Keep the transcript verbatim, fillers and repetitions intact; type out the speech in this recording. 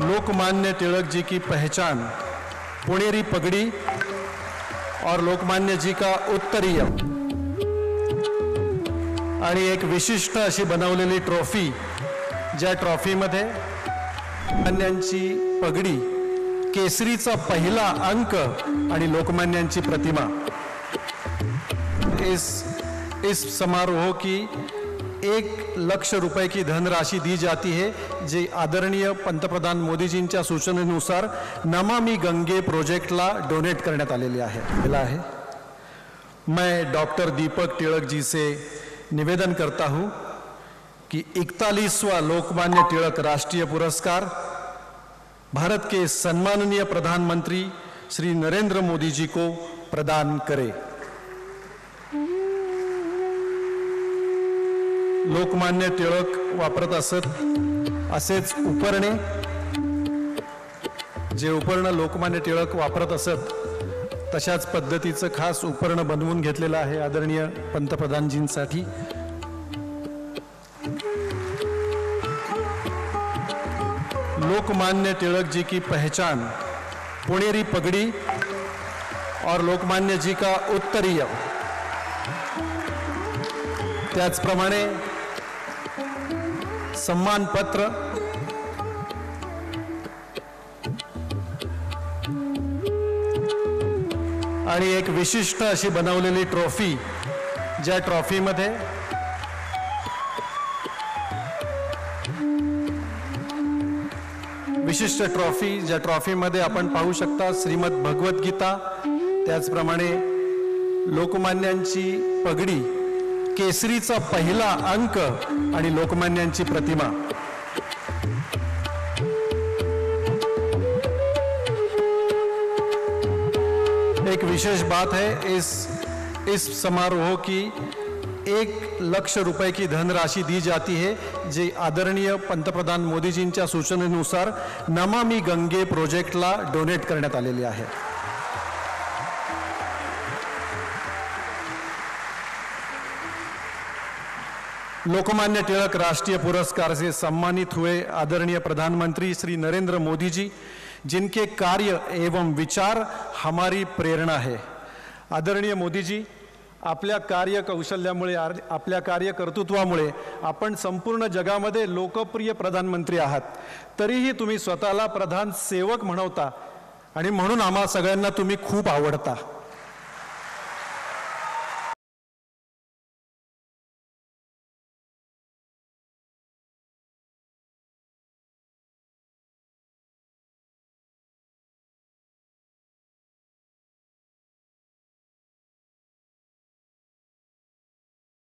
लोकमान्य तिलक जी की पहचान पुणेरी पगड़ी और लोकमान्य जी का उत्तरीय आणि एक विशिष्ट अशी बनवलेली ट्रॉफी, ज्या ट्रॉफीमध्ये लोकमान्यांची पगड़ी, केसरीचा पहिला अंक आणि लोकमान्यांची प्रतिमा। इस इस समारोह की एक लक्ष रुपए की धनराशि दी जाती है, जी आदरणीय पंतप्रधान मोदीजींच्या सूचनेनुसार नमामि गंगे प्रोजेक्टला डोनेट करण्यात आलेली आहे। आहे मैं डॉक्टर दीपक तिलक जी से निवेदन करता हूं कि इकतालीसवां लोकमान्य तिलक राष्ट्रीय पुरस्कार भारत के सम्माननीय प्रधानमंत्री श्री नरेंद्र मोदी जी को प्रदान करें। लोकमान्य टिळक वापरत असत असेच उपरणे, जे उपर्ण लोकमान्य टिळक वापरत असत तशाच पद्धतीचं खास उपर्ण बनवून घेतलेलं आहे आदरणीय पंतप्रधानजींसाठी। लोकमान्य तिलक जी की पहचान पुणेरी पगड़ी और लोकमान्य जी का उत्तरीय, त्याचप्रमाणे सम्मान पत्र आणि एक विशिष्ट अशी बनवलेली ट्रॉफी, ज्या ट्रॉफीमध्ये विशिष्ट ट्रॉफी ज्या ट्रॉफीमध्ये आपण पाहू शकता श्रीमद भगवत गीता, त्याचप्रमाणे लोकमान्यांची पगडी, केसरीचा पहिला अंक आणि लोकमान्यांची प्रतिमा। एक विशेष बात है, इस इस समारोह की एक लक्ष रुपए की धनराशि दी जाती है, जी आदरणीय पंतप्रधान मोदीजींच्या सूचनेनुसार नमामि गंगे प्रोजेक्टला डोनेट करण्यात आलेली आहे। लोकमान्य तिलक राष्ट्रीय पुरस्कार से सम्मानित हुए आदरणीय प्रधानमंत्री श्री नरेंद्र मोदी जी, जिनके कार्य एवं विचार हमारी प्रेरणा है। आदरणीय मोदी जी, आपल्या कार्य कौशल्यामुळे, आपल्या कार्य कर्तृत्वामुळे आपण संपूर्ण जगामध्ये लोकप्रिय प्रधानमंत्री आहात, तरीही तुम्ही स्वतःला प्रधान सेवक म्हणवता आणि म्हणून आम्हा सगळ्यांना तुम्ही खूप आवडता।